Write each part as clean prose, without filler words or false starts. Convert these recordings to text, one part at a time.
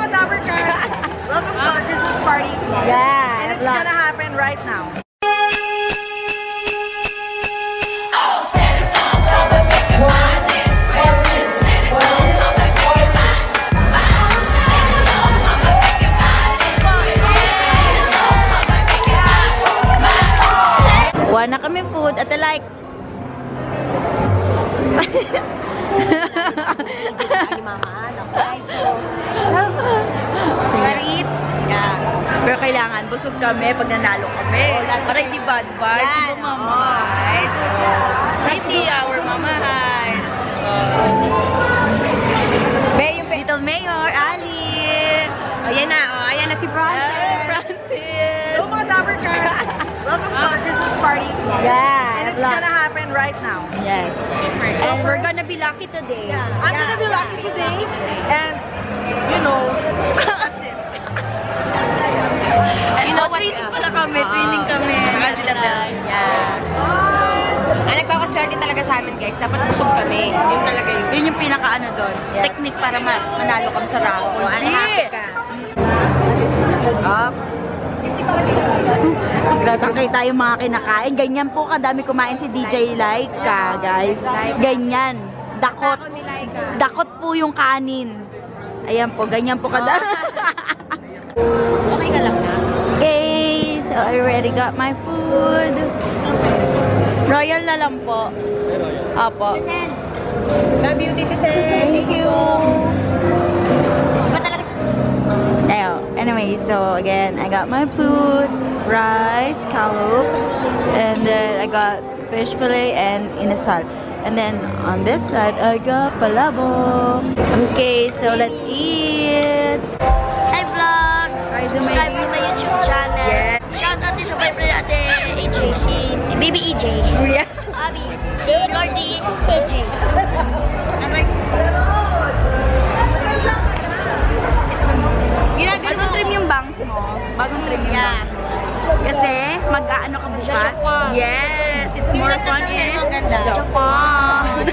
mga Dabber Cats! Welcome to our Christmas party. Yeah. And it's gonna happen right now. Kuha na kami food at like. Yeah. Pero kailangan, busog kami pag nanalo kami. Para hindi bad vibes. Diba, mama? Pretty our mama hides. Yung Little Mayor, Ali. Ayan na, ayan na si Francis. Hello mga Dabber Cats! Welcome to our Christmas party. Yeah. And it's gonna happen right now. Yes. And we're gonna be lucky today. I'm gonna be lucky today. And, you know, that's it. You know what? Twinning pala kami. Twinning kami. Yeah. Ang nagpapaswerte talaga sa amin, guys. Dapat busog kami. Yun talaga yun. Yun yung pinaka-ano doon. Technique para manalo kami sa raffle. Hindi! Nagtatangkay tayo mga kinakain. Ganyan po kadami kumain si DJ Laika, guys. Ganyan. Dakot. Dakot po yung kanin. Ayan po, ganyan po kadami. Okay ka lang na? Okay, so I already got my food. Royal na lang po. Opo. Love you, Tito Sen. Thank you. Anyway, so again, I got my food, rice, scallops, and then I got fish fillet and inasal. And then on this side, I got palabok. Okay, so let's eat. Hi vlog! Subscribe to my YouTube channel. Yeah. Shout out din sa boyfriend natin, AJ, si Baby EJ. Yeah. Abby, si Lordy AJ. Bagong trim yung bangs mo. Bagong trim yung bangs mo. Kasi mag-aano ka bukas. Yes! It's more fun eh. Japan!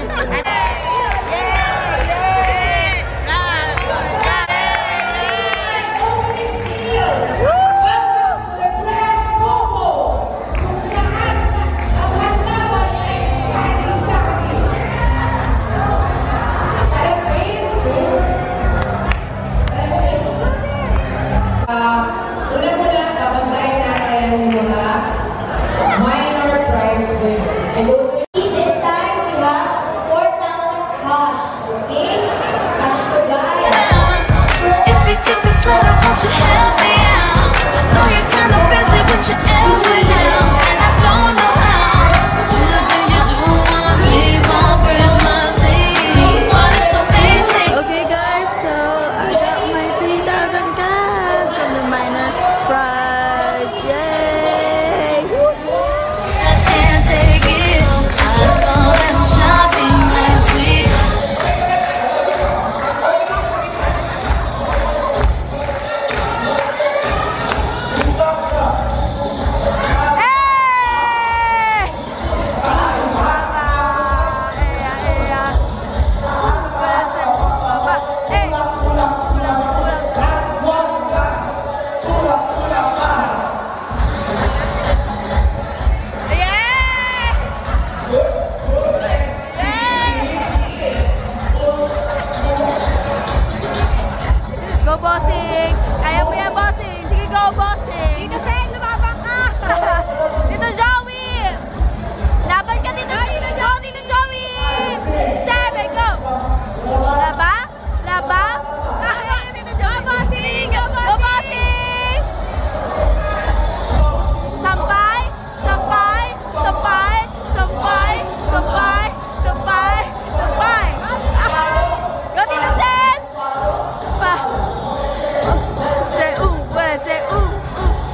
Una-una, babasahin natin yung mga minor prize winners. And this time, we have 4,000 cash. Okay? Cash to buy. If you get this letter, won't you help me out? I know you're kind of busy with your elbow now, and I don't know how. What do you do when I sleep on Christmas Eve? What is amazing? Okay guys, so I got my 3,000 cash from the minor prize. Yay! Just can't take it. I saw them shopping last week. Go bossing! Kaya mo yan bossing! Sige go bossing! Dito Sen, lumabang ka! Dito Joey! Laban ka dito! Go dito Joey! 7, go! Laba? Laba? Go bossing! Go bossing! Sampay! Sampay! Sampay! Sampay! Sampay! Sampay! Sampay! Go dito Sen! Pa! Say ooh, say ooh, ooh.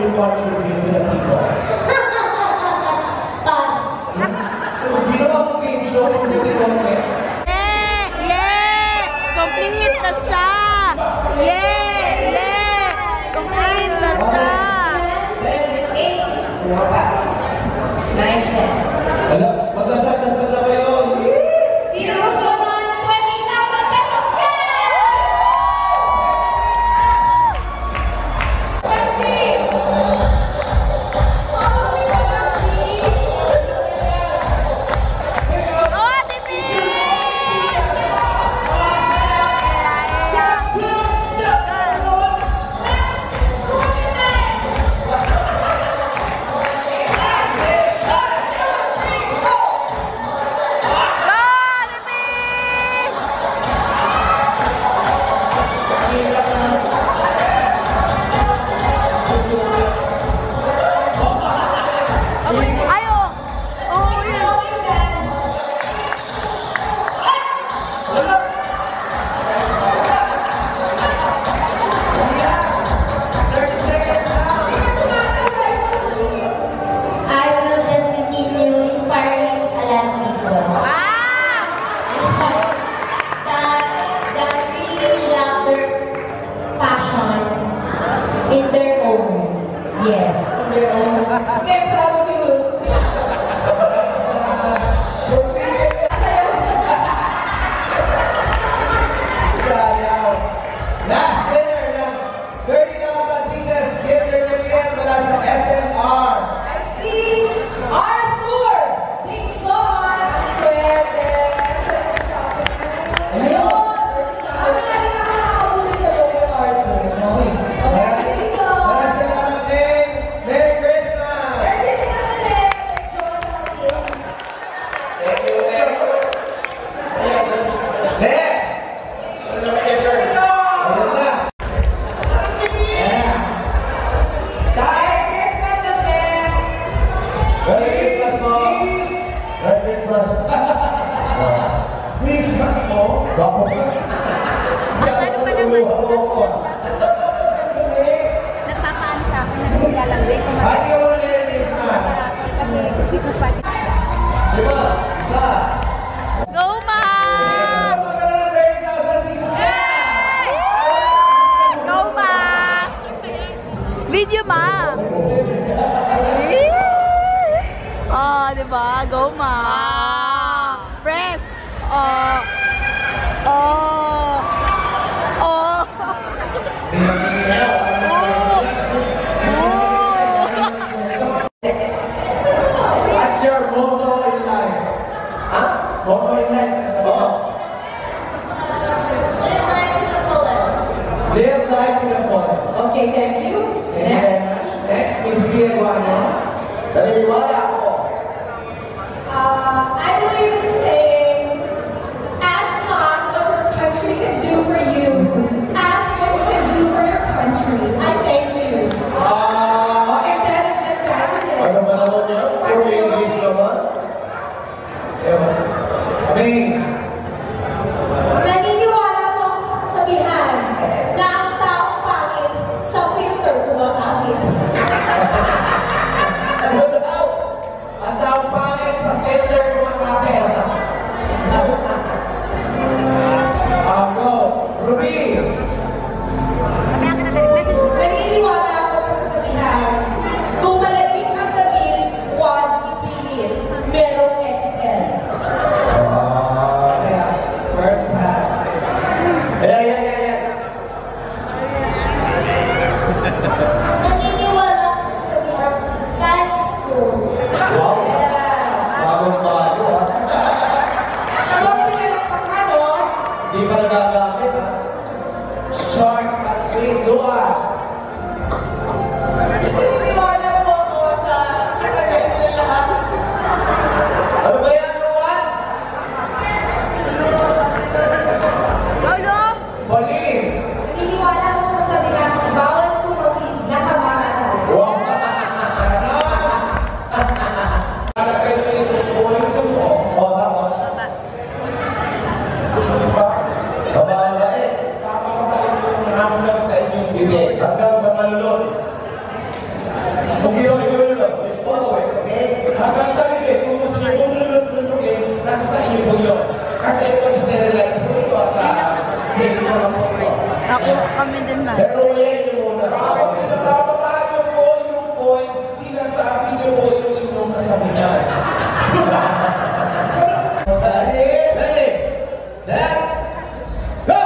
you contribute to the people? Pass. Sino ba ang game show kung hindi contest? Complete na siya! Complete na siya! 9, 10. Alam, magdasal-dasal na kayo. Sino gusto man 20,000 pesos Video, ma! Oh, diba? Go, ma! Fresh! Oh! What's your motto in life? Huh? Motto in life? Live life to the fullest. Live life to the fullest. Okay, thank you. Next is Bulaga. Naniniwala ako. I believe in the saying, ask not what your country can do for you. Ask what you can do for your country. I thank you. Intelligent candidate. Ano ba naman niya? Puro English naman? Naniniwala po ako sa kasabihan na ang taong pangit sa filter kumakapit. Ano daw? Ang taong pangit sa filter kumakapit. Go! Ruby! Naniniwala ako sa kasabihan, kung maliit ang damit, huwag ipilit. Merong XL. Kaya, first time. Yeah. Naniniwala ako sa kasabihan kahit school. Wow! Bagong bago, ha? Alam mo yung pangano? Di pa nagagamit, ha? Short at sweet dua. Naniniwala po ako sa kasabihan ng lahat. Ano ba yan, Juan? Pauline! Naniniwala ako sa kasabihan bawal tumawid na kamangatan. Wow! Talagay mo yung points mo. Tapos? Bababa eh. Papapatayin mo yung hamlang sa inyong bibig. Hanggang sa malulot. naman. Pero yan yung muna. Pinababado po yung point, sinasabi niyo po yung inyong kasabihan. Ready? Set? Go!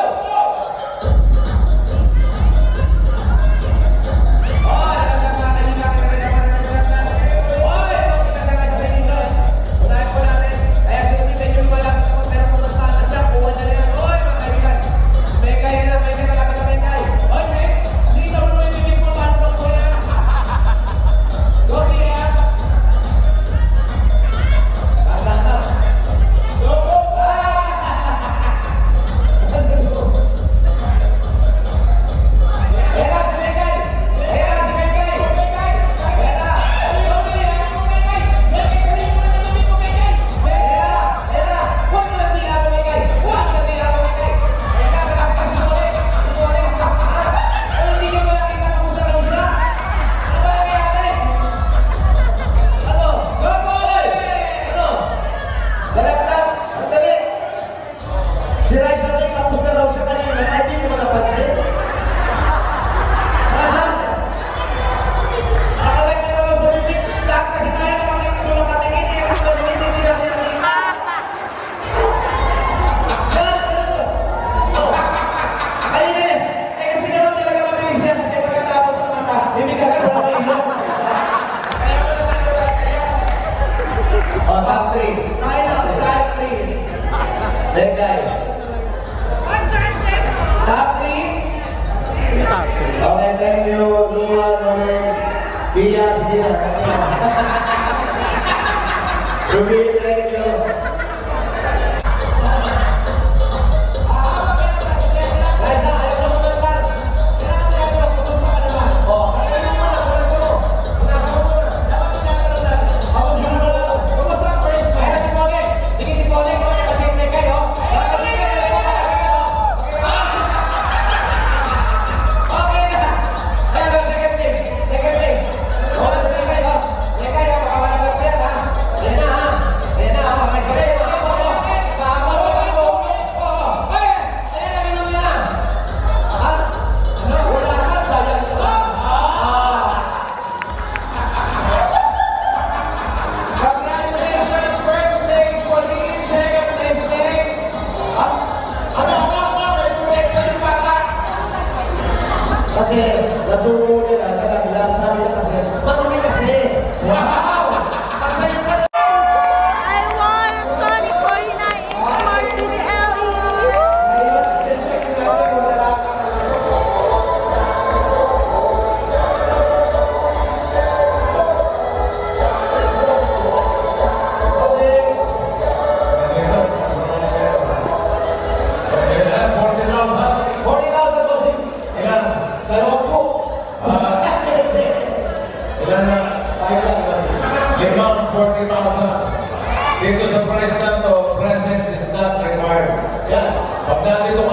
Okay, thank you. Ruby, thank you. Kasi nasubo nila, bilang sabi na kasi, marami kasi. Wow! At sa'yo pa I want a Sonic 49 Smart TV LED. check natin kung wala ka. Dito sa price na to, presence is not required. Yeah. Pag natin ito